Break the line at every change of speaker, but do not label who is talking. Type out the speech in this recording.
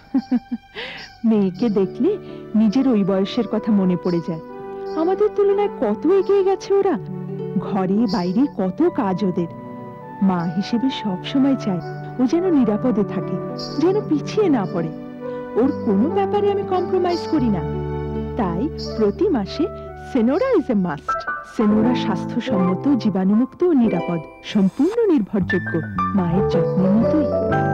মেয়েকে দেখলে নিজের ওই বয়সের কথা মনে পড়ে যায়। আমাদের তুলনায় কত এগিয়ে গেছে ওরা। ঘরে বাইরে কত কাজ ওদের। মা হিসেবে সব সময় চাই ও যেন নিরাপদে থাকে, যেন পিছিয়ে না পড়ে। ওর কোনো ব্যাপারে আমি কম্প্রোমাইজ করি না। তাই প্রতি মাসে Senora is a must. Senora স্বাস্থ্যসম্মত, জীবাণুমুক্ত ও নিরাপদ, সম্পূর্ণ নির্ভরযোগ্য, মায়ের যত্নের মতোই।